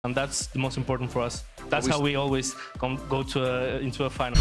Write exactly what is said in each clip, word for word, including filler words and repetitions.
and that's the most important for us. That's how we always come, go to a, into a final.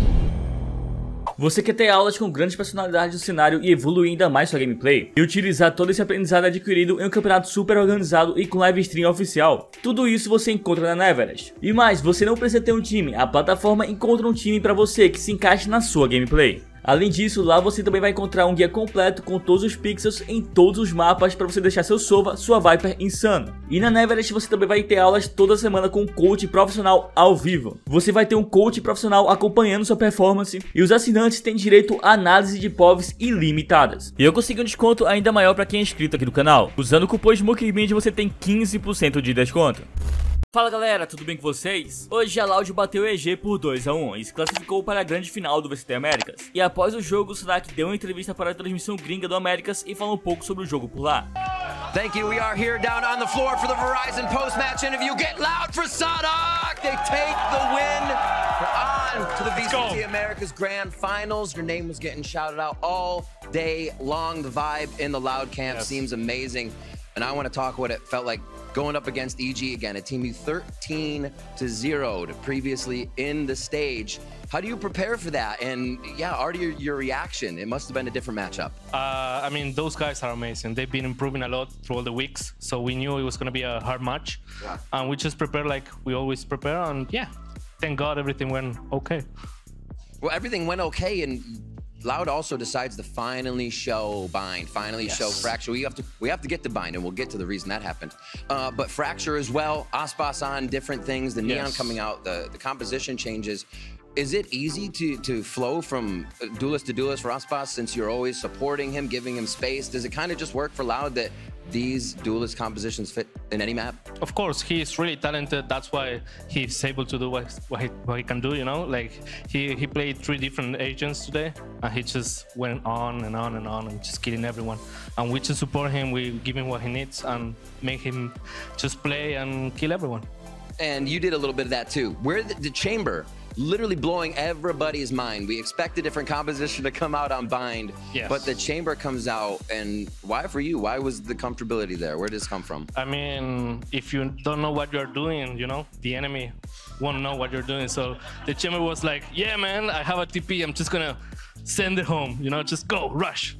Você quer ter aulas com grandes personalidades do cenário e evoluir ainda mais sua gameplay? E utilizar todo esse aprendizado adquirido em um campeonato super organizado e com live stream oficial? Tudo isso você encontra na Neverest. E mais, você não precisa ter um time, a plataforma encontra um time para você que se encaixe na sua gameplay. Além disso, lá você também vai encontrar um guia completo com todos os pixels em todos os mapas para você deixar seu Sova, sua Viper insano. E na Neverest você também vai ter aulas toda semana com um coach profissional ao vivo. Você vai ter um coach profissional acompanhando sua performance e os assinantes têm direito a análise de P O Vs ilimitadas. E eu consegui um desconto ainda maior para quem é inscrito aqui no canal. Usando o cupom SMOKERMID você tem quinze por cento de desconto. Fala galera, tudo bem com vocês? Hoje a Loud bateu o E G por dois a um e se classificou para a grande final do V C T Américas. E após o jogo, o Sadak deu uma entrevista para a transmissão gringa do Américas e falou um pouco sobre o jogo por lá. Thank you. We are here down on the floor for the Verizon post-match interview. Get loud for Sadak! They take the win. We're on to the V C T Americas Grand Finals. Your name was getting shouted out all day long. The vibe in the Loud camp yes. seems amazing. And I want to talk what it felt like going up against E G again, a team you thirteen to zero previously in the stage. How do you prepare for that? And yeah, Artie, your, your reaction, it must have been a different matchup. Uh, I mean, those guys are amazing. They've been improving a lot through all the weeks. So we knew it was going to be a hard match. Yeah. And we just prepared like we always prepare. And yeah, thank God everything went okay. Well, everything went okay. And Loud also decides to finally show Bind, finally yes. show Fracture. We have to we have to get to Bind, and we'll get to the reason that happened. Uh, but Fracture as well, Aspas on different things, the Neon yes. coming out, the, the composition changes. Is it easy to, to flow from duelist to duelist for Aspas since you're always supporting him, giving him space? Does it kind of just work for Loud that these duelist compositions fit in any map? Of course, he's really talented. That's why he's able to do what, what, he, what he can do, you know? Like, he, he played three different agents today, and he just went on and on and on and just killing everyone. And we just support him, we give him what he needs and make him just play and kill everyone. And you did a little bit of that too. Where the, the Chamber, literally blowing everybody's mind. We expect a different composition to come out on Bind, yes. but the Chamber comes out, and why for you? Why was the comfortability there? Where did this come from? I mean, if you don't know what you're doing, you know, the enemy won't know what you're doing. So the Chamber was like, yeah, man, I have a T P. I'm just gonna send it home, you know, just go, rush.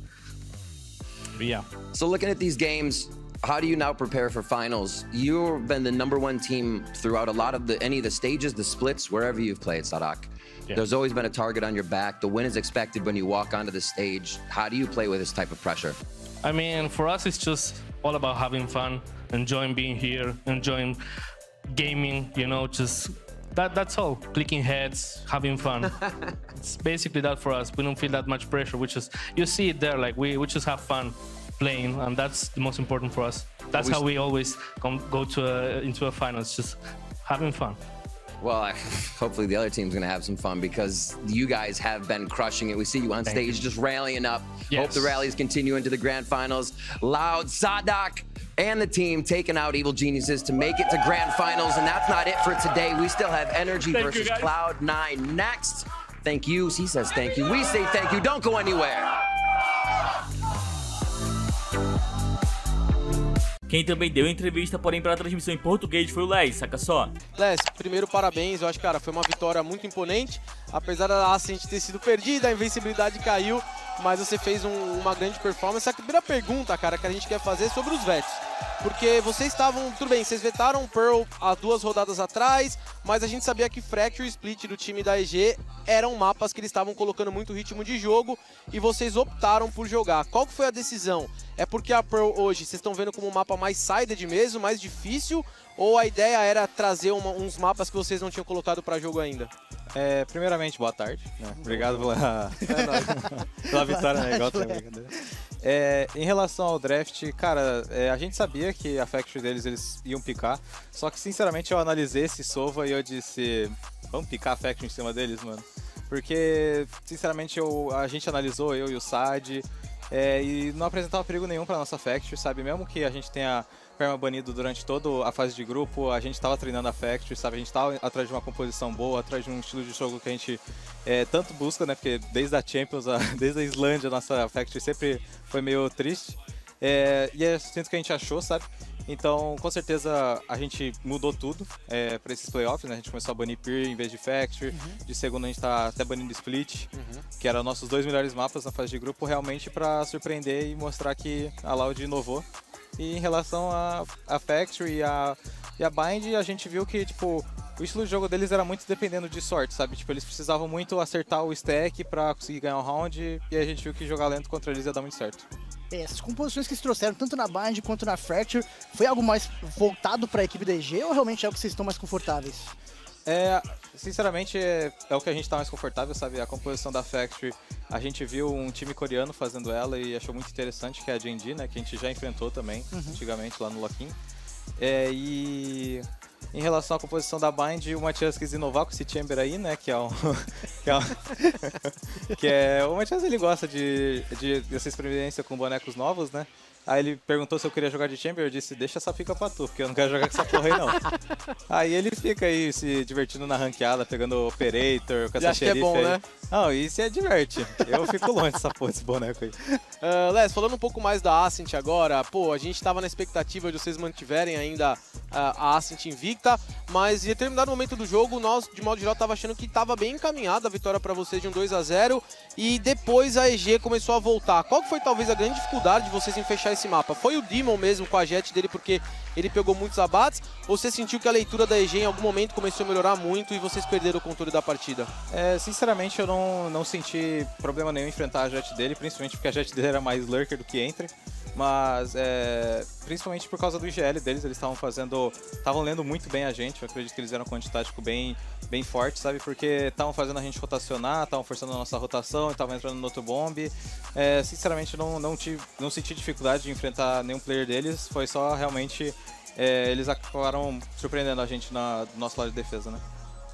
But yeah. So looking at these games, how do you now prepare for finals? You've been the number one team throughout a lot of the any of the stages, the splits, wherever you've played, Sadak. Yeah. There's always been a target on your back. The win is expected when you walk onto the stage. How do you play with this type of pressure? I mean, for us, it's just all about having fun, enjoying being here, enjoying gaming, you know, just that that's all. Clicking heads, having fun. It's basically that for us. We don't feel that much pressure. We just, you see it there, like we, we just have fun playing, and that's the most important for us. That's we how we always come, go to a, into a final. It's just having fun. Well, I, hopefully the other team's gonna have some fun because you guys have been crushing it. We see you on Thank stage you. just rallying up. Yes. Hope the rallies continue into the grand finals. Loud, Sadak, and the team taking out Evil Geniuses to make it to grand finals, and that's not it for today. We still have Energy Thank versus you, Cloud nine next. Thank you. He says thank you. We say thank you. Don't go anywhere. Quem também deu entrevista, porém para a transmissão em português, foi o Les, saca só. Les, primeiro parabéns, eu acho que cara, foi uma vitória muito imponente, apesar da Ascent ter sido perdida, a invencibilidade caiu, mas você fez um, uma grande performance. A primeira pergunta, cara, que a gente quer fazer é sobre os vetos, porque vocês estavam, tudo bem, vocês vetaram Pearl há duas rodadas atrás, mas a gente sabia que Fracture e Split do time da E G eram mapas que eles estavam colocando muito ritmo de jogo e vocês optaram por jogar. Qual que foi a decisão? É porque a Pearl hoje, vocês estão vendo como um mapa mais sided mesmo, mais difícil, ou a ideia era trazer uma, uns mapas que vocês não tinham colocado para jogo ainda? É, primeiramente, boa tarde. Né? Obrigado pela, pela vitória, né? Igual também. É, em relação ao draft, cara, é, a gente sabia que a Factory deles eles iam picar, só que sinceramente eu analisei esse Sova e eu disse, vamos picar a Factory em cima deles, mano? Porque, sinceramente, eu, a gente analisou, eu e o Sad, é, e não apresentava perigo nenhum pra nossa Factory, sabe? Mesmo que a gente tenha perma banido durante toda a fase de grupo, a gente estava treinando a Factory, sabe? A gente estava atrás de uma composição boa, atrás de um estilo de jogo que a gente é, tanto busca, né? Porque desde a Champions, a, desde a Islândia, a nossa Factory sempre foi meio triste. É, e é sinto que a gente achou, sabe? Então, com certeza, a gente mudou tudo é, para esses playoffs, né? A gente começou a banir Peer em vez de Factory. Uhum. De segundo, a gente tá até banindo Split, uhum. que eram nossos dois melhores mapas na fase de grupo, realmente para surpreender e mostrar que a Loud inovou. E em relação a, a Factory e a, e a Bind, a gente viu que, tipo, o estilo de jogo deles era muito dependendo de sorte, sabe? Tipo, eles precisavam muito acertar o stack para conseguir ganhar um round, e a gente viu que jogar lento contra eles ia dar muito certo. Essas composições que se trouxeram tanto na Bind quanto na Fracture, foi algo mais voltado para a equipe da E G ou realmente é o que vocês estão mais confortáveis? É, sinceramente, é, é o que a gente tá mais confortável, sabe? A composição da Factory, a gente viu um time coreano fazendo ela e achou muito interessante, que é a J D, né? Que a gente já enfrentou também, uhum. antigamente, lá no Lock-in. É, e em relação à composição da Bind, o Matias quis inovar com esse Chamber aí, né? Que é um... que, é um que é... O Matias, ele gosta de, de, dessa experiência com bonecos novos, né? Aí ele perguntou se eu queria jogar de Chamber, eu disse, deixa essa pica pra tu, porque eu não quero jogar com essa porra aí não. Aí ele fica aí se divertindo na ranqueada, pegando Operator, com essa xerife que é bom, aí. Né? Não, isso é diverte. Eu fico longe dessa porra, desse boneco aí. Uh, Les, falando um pouco mais da Ascent agora, pô, a gente tava na expectativa de vocês mantiverem ainda uh, a Ascent invicta, mas em determinado momento do jogo, nós, de modo geral, tava achando que tava bem encaminhada a vitória pra vocês de um dois a zero, e depois a E G começou a voltar. Qual que foi talvez a grande dificuldade de vocês em fechar esse mapa? Foi o Demon mesmo com a Jet dele porque ele pegou muitos abates? Ou você sentiu que a leitura da E G em algum momento começou a melhorar muito e vocês perderam o controle da partida? É, sinceramente eu não, não senti problema nenhum em enfrentar a Jet dele, principalmente porque a Jet dele era mais lurker do que Entry. Mas é, principalmente por causa do I G L deles, eles estavam fazendo, estavam lendo muito bem a gente. Eu acredito que eles eram um quantitático bem, bem forte, sabe? Porque estavam fazendo a gente rotacionar, estavam forçando a nossa rotação, estavam entrando no outro bomb. É, sinceramente não, não, tive, não senti dificuldade de enfrentar nenhum player deles, foi só realmente é, eles acabaram surpreendendo a gente na, do nosso lado de defesa, né?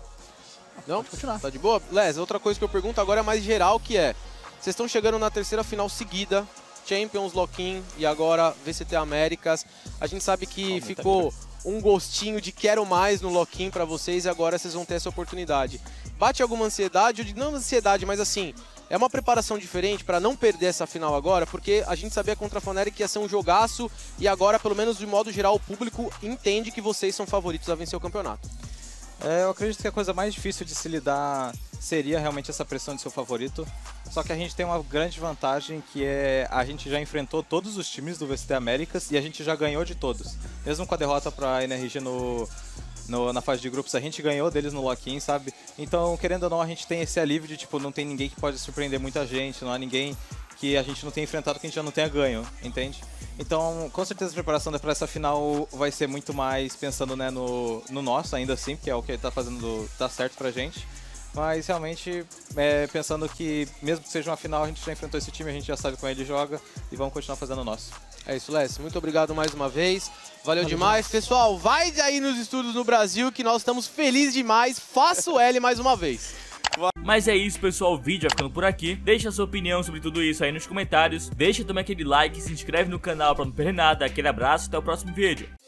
Não, pode continuar. Tá de boa? Les, outra coisa que eu pergunto agora é mais geral, que é, vocês estão chegando na terceira final seguida, Champions, Lock-in e agora V C T Américas. A gente sabe que oh, ficou um gostinho de quero mais no Lock-in pra vocês e agora vocês vão ter essa oportunidade. Bate alguma ansiedade? Não ansiedade, mas assim, é uma preparação diferente para não perder essa final agora, porque a gente sabia contra a Fnatic que ia ser um jogaço e agora, pelo menos de modo geral, o público entende que vocês são favoritos a vencer o campeonato. É, eu acredito que a coisa mais difícil de se lidar seria realmente essa pressão de seu favorito. Só que a gente tem uma grande vantagem, que é a gente já enfrentou todos os times do V C T Américas e a gente já ganhou de todos. Mesmo com a derrota para a N R G no, no, na fase de grupos, a gente ganhou deles no Lock-in, sabe? Então, querendo ou não, a gente tem esse alívio de, tipo, não tem ninguém que pode surpreender muita gente, não há ninguém que a gente não tenha enfrentado que a gente já não tenha ganho, entende? Então, com certeza a preparação para essa final vai ser muito mais pensando, né, no, no nosso, ainda assim, que é o que tá fazendo, tá certo pra gente. Mas realmente, é, pensando que mesmo que seja uma final, a gente já enfrentou esse time, a gente já sabe como ele joga e vamos continuar fazendo o nosso. É isso, Les. Muito obrigado mais uma vez. Valeu, Valeu demais. demais. Pessoal, vai aí nos estúdios no Brasil que nós estamos felizes demais. Faça o L mais uma vez. Mas é isso, pessoal, o vídeo vai ficando por aqui. Deixa a sua opinião sobre tudo isso aí nos comentários. Deixa também aquele like, se inscreve no canal pra não perder nada. Aquele abraço, até o próximo vídeo.